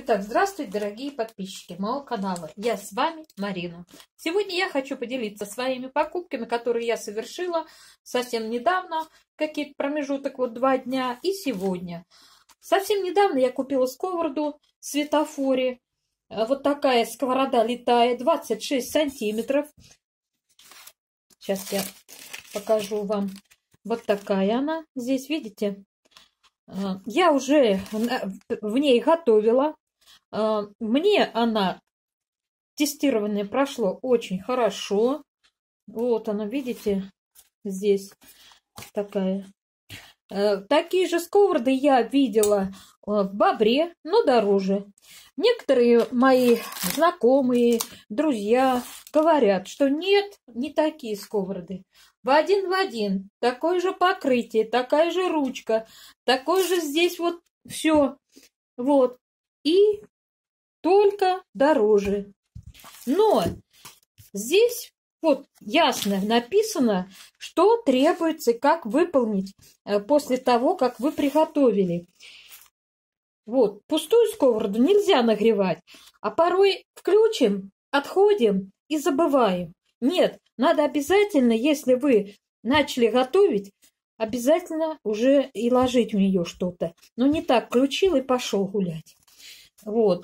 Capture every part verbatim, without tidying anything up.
Итак, здравствуйте, дорогие подписчики моего канала. Я с вами Марина. Сегодня я хочу поделиться своими покупками, которые я совершила совсем недавно, какие-то промежуток, вот два дня, и сегодня. Совсем недавно я купила сковороду в светофоре. Вот такая сковорода летает, двадцать шесть сантиметров. Сейчас я покажу вам. Вот такая она. Здесь, видите? Я уже в ней готовила. Мне она, тестирование прошло очень хорошо. Вот она, видите, здесь такая. Такие же сковороды я видела в Бобре, но дороже. Некоторые мои знакомые, друзья говорят, что нет, не такие сковороды. В один в один, такое же покрытие, такая же ручка, такое же здесь вот все. Вот. И только дороже. Но здесь вот ясно написано, что требуется, как выполнить после того, как вы приготовили. Вот, пустую сковороду нельзя нагревать, а порой включим, отходим и забываем. Нет, надо обязательно, если вы начали готовить, обязательно уже и ложить в нее что-то. Но не так, включил и пошел гулять. Вот.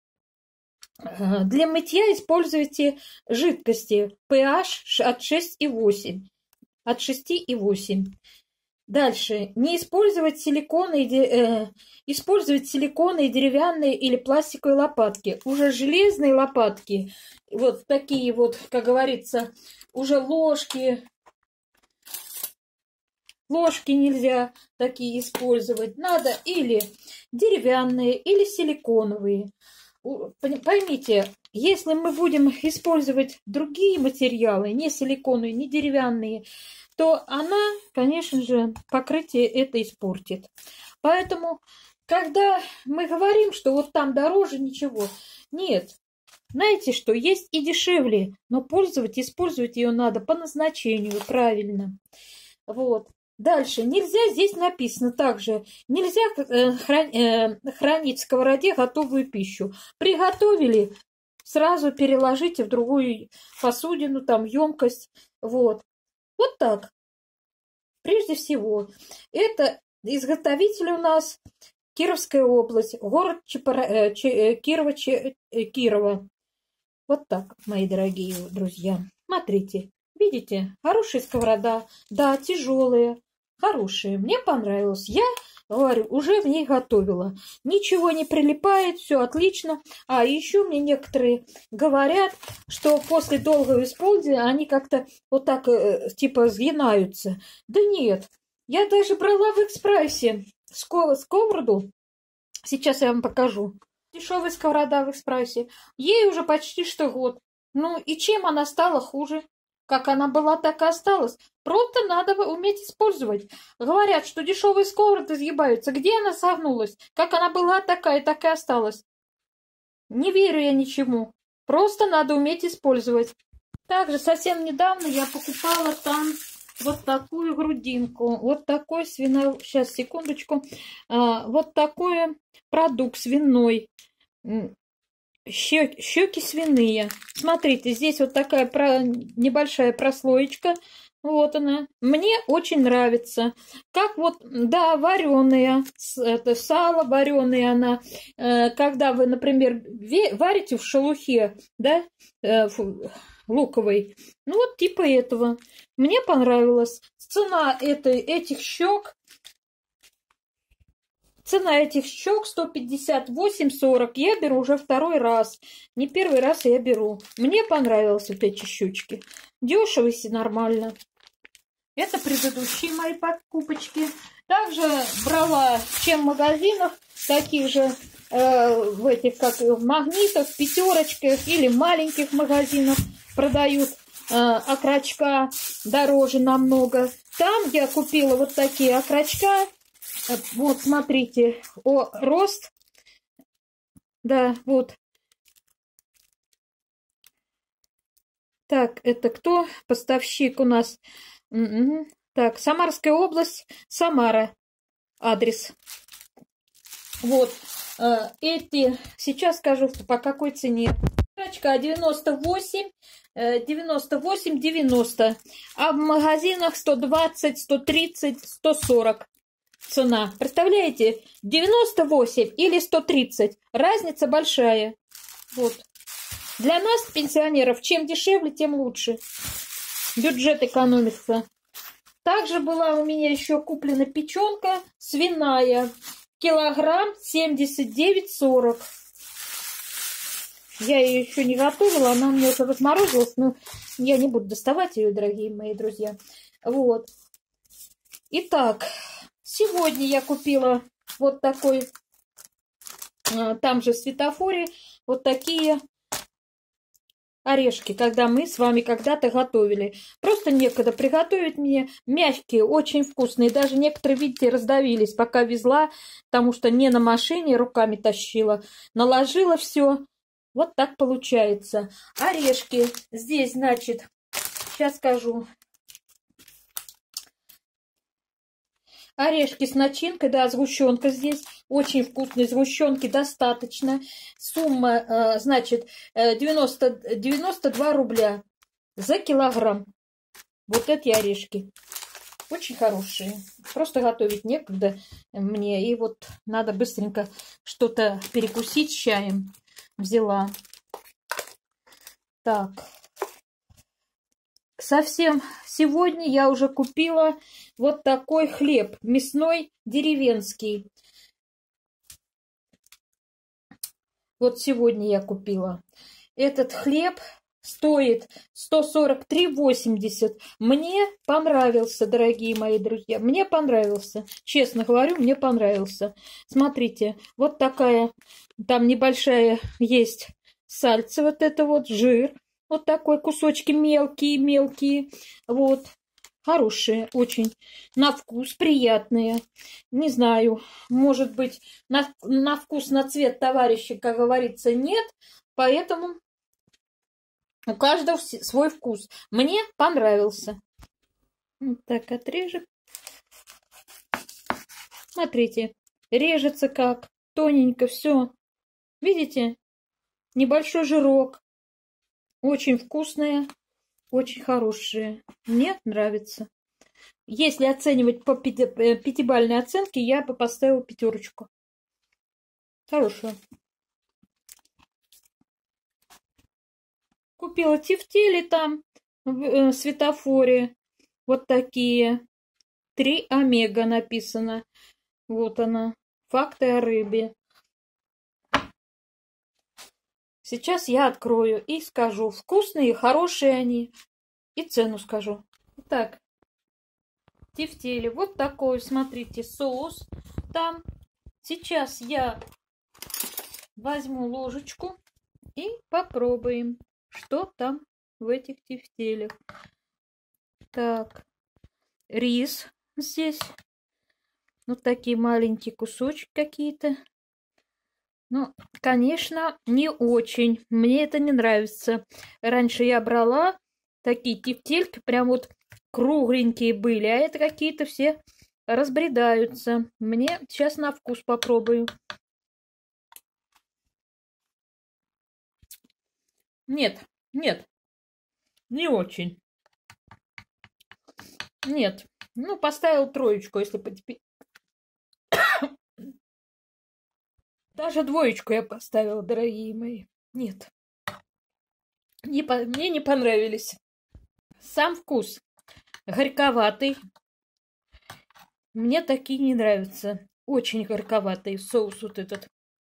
Для мытья используйте жидкости pH от шесть и восемь. От шести и восемь. Дальше. Не использовать силиконы, э, использовать силиконы, деревянные или пластиковые лопатки. Уже железные лопатки, вот такие вот, как говорится, уже ложки. Ложки нельзя такие использовать. Надо или деревянные, или силиконовые. Поймите, если мы будем использовать другие материалы, не силиконовые, не деревянные, то она, конечно же, покрытие это испортит. Поэтому, когда мы говорим, что вот там дороже, ничего, нет. Знаете что, есть и дешевле, но пользовать, использовать ее надо по назначению, правильно. Вот. Дальше, нельзя, здесь написано также, нельзя э, хран, э, хранить в сковороде готовую пищу. Приготовили, сразу переложите в другую посудину, там, емкость. Вот. Вот так. Прежде всего, это изготовитель у нас Кировская область, город Чепара, э, Че, Кирова, Че, э, Кирова. Вот так, мои дорогие друзья. Смотрите, видите, хорошая сковорода, да, тяжелая. Хорошие, мне понравилось. Я, говорю, уже в ней готовила. Ничего не прилипает, все отлично. А еще мне некоторые говорят, что после долгого использования они как-то вот так типа сгинаются. Да нет, я даже брала в экспрессе сковороду. Сейчас я вам покажу. Дешевая сковорода в экспрессе. Ей уже почти что год. Ну и чем она стала хуже? Как она была, так и осталась. Просто надо уметь использовать. Говорят, что дешевые сковороды сгибаются. Где она согнулась? Как она была, такая, так и осталась. Не верю я ничему. Просто надо уметь использовать. Также совсем недавно я покупала там вот такую грудинку. Вот такой свиной... Сейчас, секундочку. А, вот такой продукт свиной. Щеки, щеки свиные. Смотрите, здесь вот такая про, небольшая прослоечка. Вот она. Мне очень нравится. Как вот, да, вареная. Это сало вареное она. Э, когда вы, например, варите в шелухе, да, э, луковой. Ну, вот типа этого. Мне понравилось. Цена этой, этих щек. Цена этих щек сто пятьдесят восемь сорок. Я беру уже второй раз. Не первый раз я беру. Мне понравились вот эти щечки. Дешево и нормально. Это предыдущие мои покупочки. Также брала, чем в магазинах, таких же э, в этих, как в магнитах, в пятерочках или в маленьких магазинах продают э, окорочка дороже намного. Там я купила вот такие окорочка. Вот, смотрите, о, рост, да, вот. Так, это кто? Поставщик у нас. Угу. Так, Самарская область, Самара, адрес. Вот, Э, эти, сейчас скажу, по какой цене. Пачка девяносто восемь, девяносто восемь, девяносто. А в магазинах сто двадцать, сто тридцать, сто сорок цена. Представляете? девяносто восемь или сто тридцать. Разница большая. Вот. Для нас, пенсионеров, чем дешевле, тем лучше. Бюджет экономится. Также была у меня еще куплена печенка свиная. Килограмм семьдесят девять сорок. Я ее еще не готовила, она у меня уже разморозилась, но я не буду доставать ее, дорогие мои друзья. Вот. Итак, сегодня я купила вот такой, там же в светофоре, вот такие орешки, когда мы с вами когда-то готовили. Просто некогда приготовить мне. Мягкие, очень вкусные. Даже некоторые, видите, раздавились, пока везла, потому что не на машине, руками тащила. Наложила все. Вот так получается. Орешки. Здесь, значит, сейчас скажу. Орешки с начинкой, да, сгущенка здесь. Очень вкусные сгущенки, достаточно. Сумма, значит, девяносто, девяносто два рубля за килограмм. Вот эти орешки. Очень хорошие. Просто готовить некогда мне. И вот надо быстренько что-то перекусить с чаем. Взяла. Так. Совсем сегодня я уже купила вот такой хлеб мясной деревенский. Вот сегодня я купила. Этот хлеб стоит сто сорок три восемьдесят. Мне понравился, дорогие мои друзья. Мне понравился. Честно говорю, мне понравился. Смотрите, вот такая, там небольшая есть сальца, вот это вот жир. Вот такой, кусочки мелкие-мелкие. Вот. Хорошие очень. На вкус приятные. Не знаю, может быть, на, на вкус, на цвет товарища, как говорится, нет. Поэтому у каждого свой вкус. Мне понравился. Вот так отрежем. Смотрите, режется как. Тоненько все. Видите? Небольшой жирок. Очень вкусные, очень хорошие. Мне нравится. Если оценивать по пяти, пятибалльной оценке, я бы поставила пятерочку. Хорошую. Купила тефтели там в светофоре. Вот такие. Три омега написано. Вот она. Факты о рыбе. Сейчас я открою и скажу, вкусные, хорошие они. И цену скажу. Итак, тефтели. Вот такой, смотрите, соус. Там. Сейчас я возьму ложечку и попробуем, что там в этих тефтелях. Так, рис здесь. Вот такие маленькие кусочки какие-то. Ну, конечно, не очень. Мне это не нравится. Раньше я брала такие тефтельки, прям вот кругленькие были, а это какие-то все разбредаются. Мне сейчас на вкус попробую. Нет, нет, не очень. Нет. Ну, поставил троечку, если по Даже двоечку я поставила, дорогие мои. Нет. Не по... Мне не понравились. Сам вкус горьковатый. Мне такие не нравятся. Очень горьковатый соус вот этот.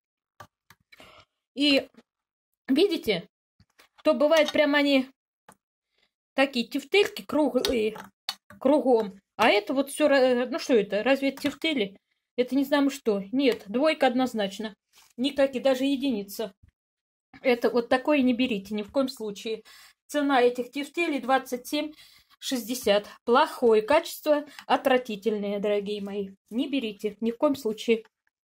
И видите, то бывает прям они такие тефтельки круглые, кругом. А это вот все, ну что это, разве это тефтели? Это не знаю что. Нет, двойка однозначно. Никакие, даже единица. Это вот такое не берите ни в коем случае. Цена этих тефтелей двадцать семь шестьдесят. Плохое качество, отвратительное, дорогие мои. Не берите ни в коем случае.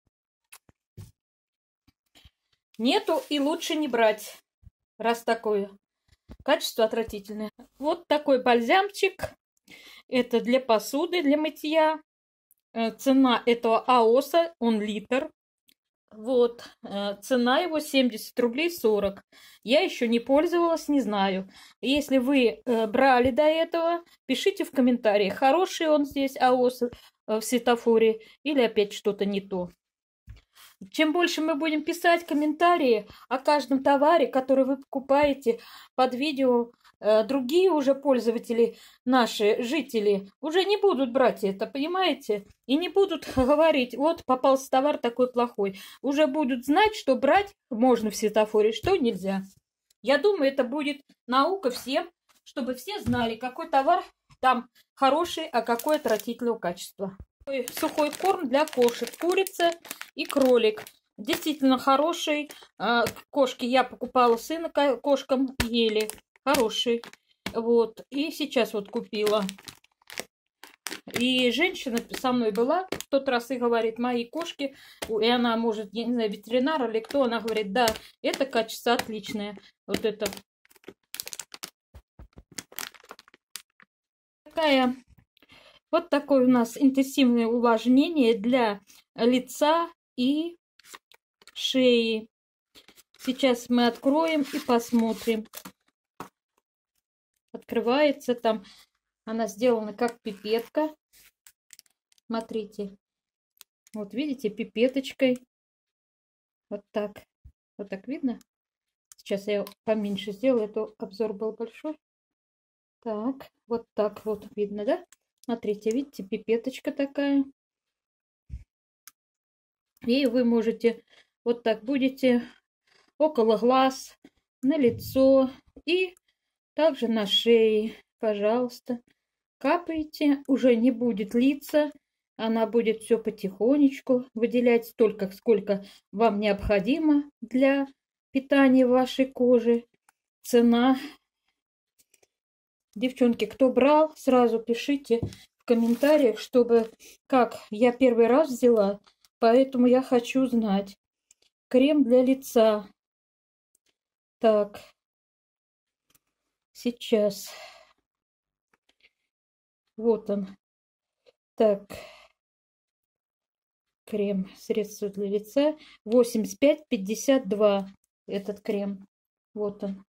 Нету и лучше не брать, раз такое. Качество отвратительное. Вот такой бальзамчик. Это для посуды, для мытья. Цена этого аоса, он литр. Вот, э, цена его семьдесят рублей сорок. Я еще не пользовалась, не знаю. Если вы э, брали до этого, пишите в комментариях, хороший он здесь АОС э, в светофоре или опять что-то не то. Чем больше мы будем писать комментарии о каждом товаре, который вы покупаете под видео, э, другие уже пользователи, наши жители, уже не будут брать это, понимаете? И не будут говорить, вот попался товар такой плохой. Уже будут знать, что брать можно в светофоре, что нельзя. Я думаю, это будет наука всем, чтобы все знали, какой товар там хороший, а какой отвратительного качества. Сухой корм для кошек, курица и кролик. Действительно хороший. Кошки я покупала сына кошкам, ели. Хороший. Вот. И сейчас вот купила. И женщина со мной была в тот раз и говорит, мои кошки, и она, может, я не знаю, ветеринар или кто, она говорит, да, это качество отличное. Вот это. Такая... Вот такое у нас интенсивное увлажнение для лица и шеи. Сейчас мы откроем и посмотрим. Открывается там. Она сделана как пипетка. Смотрите. Вот видите, пипеточкой. Вот так. Вот так видно? Сейчас я поменьше сделаю. Это обзор был большой. Так. Вот так вот видно, да? Смотрите, видите, пипеточка такая. И вы можете вот так будете около глаз, на лицо и также на шее. Пожалуйста, капаете. Уже не будет литься. Она будет все потихонечку выделять столько, сколько вам необходимо для питания вашей кожи. Цена... Девчонки, кто брал, сразу пишите в комментариях, чтобы, как я первый раз взяла, поэтому я хочу знать. Крем для лица. Так, сейчас. Вот он. Так, крем, средство для лица. восемьдесят пять пятьдесят два этот крем. Вот он.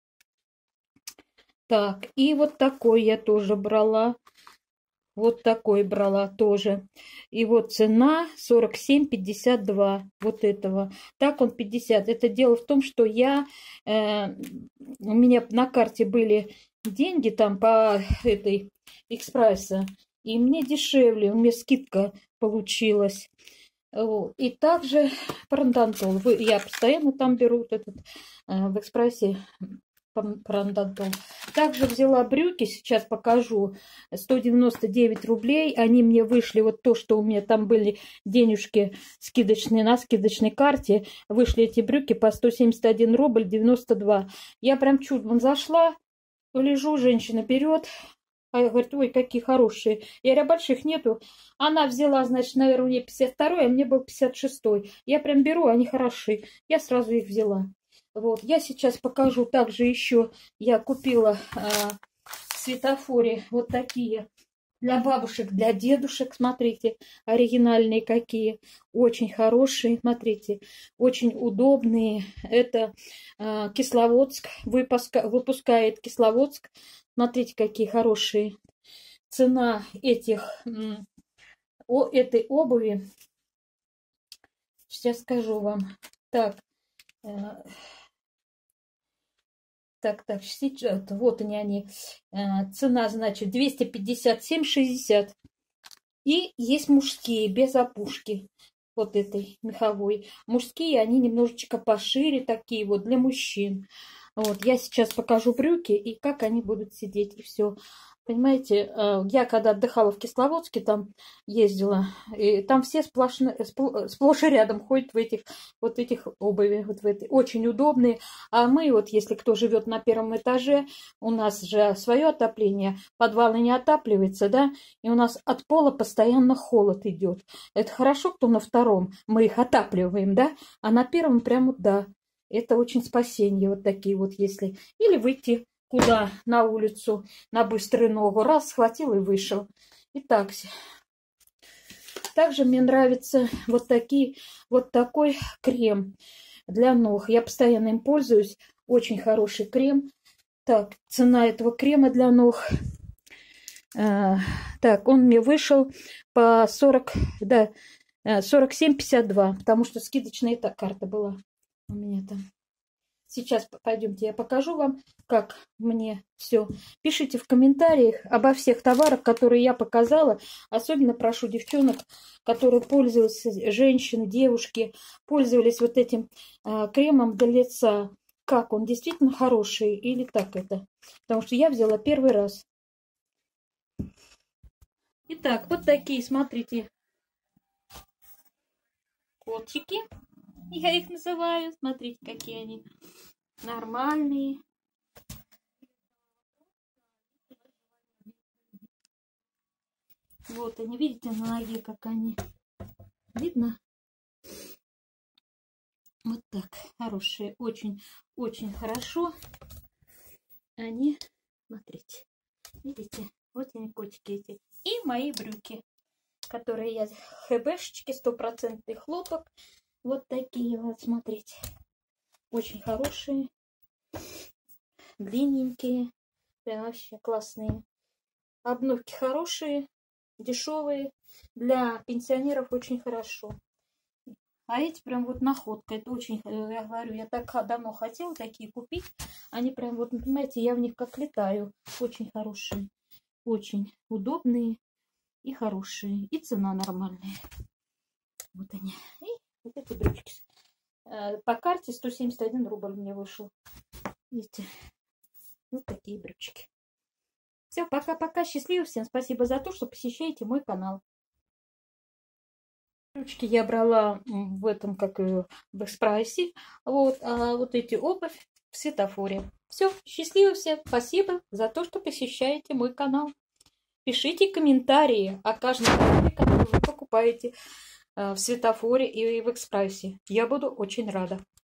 Так, и вот такой я тоже брала. Вот такой брала тоже. И вот цена сорок семь пятьдесят два вот этого. Так он пятьдесят. Это дело в том, что я... Э, у меня на карте были деньги там по этой экспресса. И мне дешевле, у меня скидка получилась. Вот. И также парандантол. Я постоянно там беру вот этот э, в экспрессе. Также взяла брюки, сейчас покажу, сто девяносто девять рублей, они мне вышли, вот то, что у меня там были денежки скидочные на скидочной карте, вышли эти брюки по сто семьдесят один рубль девяносто два. Я прям чудом зашла, лежу, женщина берет, а я говорю, ой, какие хорошие. Я говорю, больших нету. Она взяла, значит, наверное, у нее пятьдесят второй, а мне был пятьдесят шестой. Я прям беру, они хороши. Я сразу их взяла. Вот, я сейчас покажу также еще, я купила а, в светофоре вот такие для бабушек, для дедушек, смотрите, оригинальные какие, очень хорошие, смотрите, очень удобные. Это а, Кисловодск, выпуска, выпускает Кисловодск, смотрите, какие хорошие. Цена этих, о, этой обуви, сейчас скажу вам, так, Так, так, сейчас, вот они, они. Цена, значит, двести пятьдесят семь шестьдесят. И есть мужские, без опушки, вот этой меховой. Мужские, они немножечко пошире, такие вот, для мужчин. Вот, я сейчас покажу брюки и как они будут сидеть, и все. Понимаете, я когда отдыхала в Кисловодске, там ездила, и там все сплошно, сплошь и рядом ходят в этих вот этих обуви, вот в этой, очень удобные. А мы вот, если кто живет на первом этаже, у нас же свое отопление, подвал не отапливается, да, и у нас от пола постоянно холод идет. Это хорошо, кто на втором, мы их отапливаем, да, а на первом прямо, да, это очень спасение, вот такие вот, если, или выйти куда? На улицу, на быструю ногу. Раз, схватил и вышел. Итак, также мне нравится вот такие, вот такой крем для ног. Я постоянно им пользуюсь. Очень хороший крем. Так, цена этого крема для ног. А, так, он мне вышел по сорок, да, сорок семь пятьдесят два, потому что скидочная эта карта была у меня там. Сейчас пойдемте, я покажу вам, как мне все. Пишите в комментариях обо всех товарах, которые я показала. Особенно прошу девчонок, которые пользовались, женщины, девушки, пользовались вот этим э, кремом для лица. Как он, действительно хороший или так это? Потому что я взяла первый раз. Итак, вот такие, смотрите, котики. Я их называю. Смотрите, какие они нормальные. Вот они, видите, на ноге, как они. Видно? Вот так. Хорошие. Очень, очень хорошо. Они, смотрите. Видите? Вот они, котики эти. И мои брюки, которые я... хэбэшечки, стопроцентный хлопок. Вот такие вот, смотрите. Очень хорошие. Длинненькие. Прям вообще классные. Обновки хорошие. Дешевые. Для пенсионеров очень хорошо. А эти прям вот находка. Это очень, я говорю, я так давно хотела такие купить. Они прям вот, понимаете, я в них как летаю. Очень хорошие. Очень удобные и хорошие. И цена нормальная. Вот они. И вот эти брючки. По карте сто семьдесят один рубль мне вышел. Видите? Вот такие брючки. Все, пока-пока. Счастливо всем. Спасибо за то, что посещаете мой канал. Брючки я брала в этом, как в экспрессе. Вот, а вот эти обувь в светофоре. Все, счастливо всем. Спасибо за то, что посещаете мой канал. Пишите комментарии о каждом товаре, который вы покупаете в светофоре и в экспрессе. Я буду очень рада.